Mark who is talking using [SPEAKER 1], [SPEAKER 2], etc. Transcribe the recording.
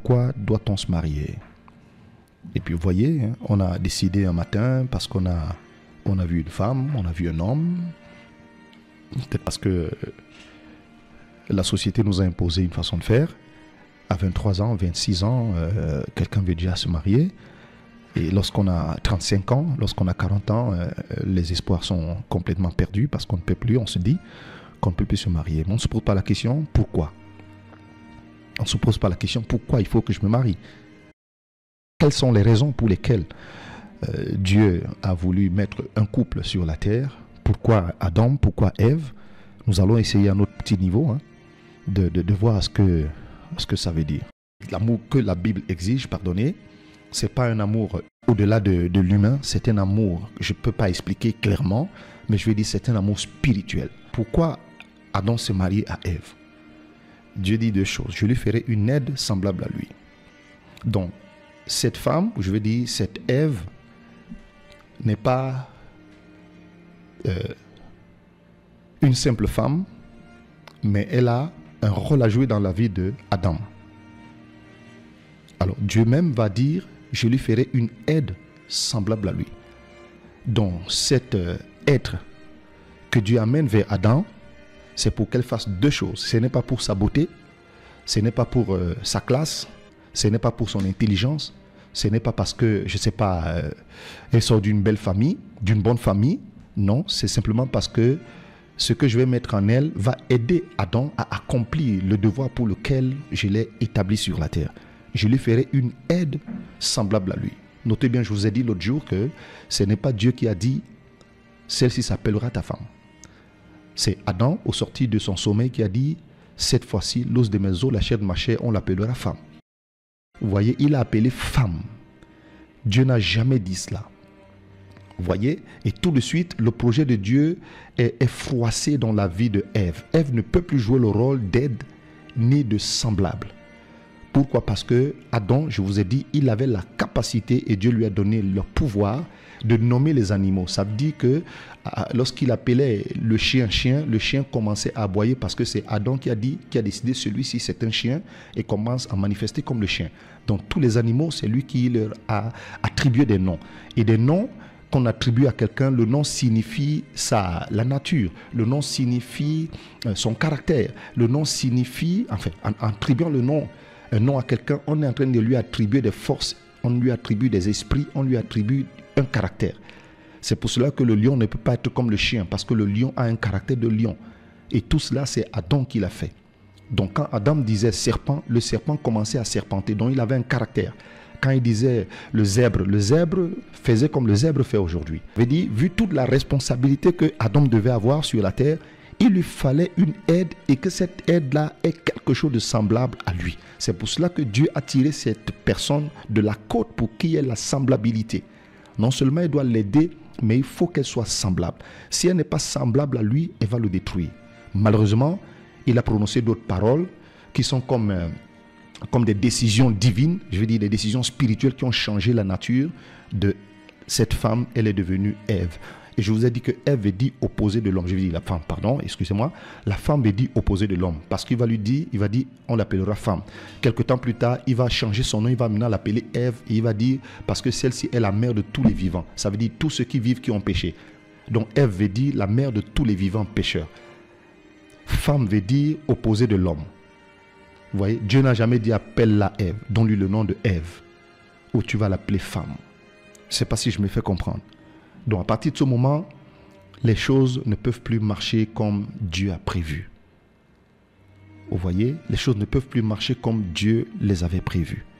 [SPEAKER 1] pourquoi doit-on se marier? Et puis vous voyez, hein, on a décidé un matin parce qu'on a vu une femme, on a vu un homme, peut-être parce que la société nous a imposé une façon de faire. À 23 ans, 26 ans, quelqu'un veut déjà se marier. Et lorsqu'on a 35 ans, lorsqu'on a 40 ans, les espoirs sont complètement perdus parce qu'on ne peut plus, on se dit qu'on ne peut plus se marier. Mais on ne se pose pas la question, pourquoi? On ne se pose pas la question, pourquoi il faut que je me marie? Quelles sont les raisons pour lesquelles Dieu a voulu mettre un couple sur la terre? Pourquoi Adam? Pourquoi Ève? Nous allons essayer à notre petit niveau de voir ce que ça veut dire. L'amour que la Bible exige, pardonnez, ce n'est pas un amour au-delà de l'humain, c'est un amour, je ne peux pas expliquer clairement, mais je vais dire c'est un amour spirituel. Pourquoi Adam s'est marié à Ève? Dieu dit deux choses. Je lui ferai une aide semblable à lui. Donc, cette femme, je veux dire, cette Ève, n'est pas une simple femme, mais elle a un rôle à jouer dans la vie de Adam. Alors, Dieu même va dire, je lui ferai une aide semblable à lui. Donc, cet être que Dieu amène vers Adam, c'est pour qu'elle fasse deux choses. Ce n'est pas pour sa beauté, ce n'est pas pour sa classe, ce n'est pas pour son intelligence, ce n'est pas parce que, je ne sais pas, elle sort d'une belle famille, d'une bonne famille. Non, c'est simplement parce que ce que je vais mettre en elle va aider Adam à accomplir le devoir pour lequel je l'ai établi sur la terre. Je lui ferai une aide semblable à lui. Notez bien, je vous ai dit l'autre jour que ce n'est pas Dieu qui a dit « celle-ci s'appellera ta femme ». C'est Adam, au sortir de son sommeil, qui a dit « cette fois-ci, l'os de mes os, la chair de ma chair, on l'appellera femme ». Vous voyez, il a appelé femme. Dieu n'a jamais dit cela. Vous voyez, et tout de suite, le projet de Dieu est froissé dans la vie de Ève. Ève ne peut plus jouer le rôle d'aide ni de semblable. Pourquoi? Parce que Adam, je vous ai dit, il avait la capacité et Dieu lui a donné le pouvoir de nommer les animaux. Ça veut dire que lorsqu'il appelait le chien, le chien commençait à aboyer parce que c'est Adam qui a décidé celui-ci c'est un chien et commence à manifester comme le chien. Donc tous les animaux, c'est lui qui leur a attribué des noms. Et des noms qu'on attribue à quelqu'un, le nom signifie la nature, le nom signifie son caractère, le nom signifie, enfin, en attribuant un nom à quelqu'un, on est en train de lui attribuer des forces, on lui attribue des esprits, on lui attribue un caractère. C'est pour cela que le lion ne peut pas être comme le chien, parce que le lion a un caractère de lion. Et tout cela, c'est Adam qui l'a fait. Donc quand Adam disait serpent, le serpent commençait à serpenter, donc il avait un caractère. Quand il disait le zèbre faisait comme le zèbre fait aujourd'hui. Je veux dire, vu toute la responsabilité que Adam devait avoir sur la terre, il lui fallait une aide et que cette aide-là est quelque chose de semblable à lui. C'est pour cela que Dieu a tiré cette personne de la côte pour qu'il y ait la semblabilité. Non seulement il doit l'aider, mais il faut qu'elle soit semblable. Si elle n'est pas semblable à lui, elle va le détruire. Malheureusement, il a prononcé d'autres paroles qui sont comme des décisions divines, je veux dire des décisions spirituelles qui ont changé la nature de cette femme. Elle est devenue Ève. Et je vous ai dit que Ève veut dire opposé de l'homme. Je veux dire la femme, pardon, excusez-moi. La femme veut dire opposé de l'homme. Parce qu'il va dire, on l'appellera femme. Quelque temps plus tard, il va changer son nom, il va maintenant l'appeler Ève. Et il va dire, parce que celle-ci est la mère de tous les vivants. Ça veut dire tous ceux qui vivent, qui ont péché. Donc Ève veut dire la mère de tous les vivants pécheurs. Femme veut dire opposé de l'homme. Vous voyez, Dieu n'a jamais dit appelle-la Ève, donne-lui le nom de Ève. Ou tu vas l'appeler femme. Je ne sais pas si je me fais comprendre. Donc à partir de ce moment, les choses ne peuvent plus marcher comme Dieu a prévu. Vous voyez, les choses ne peuvent plus marcher comme Dieu les avait prévues.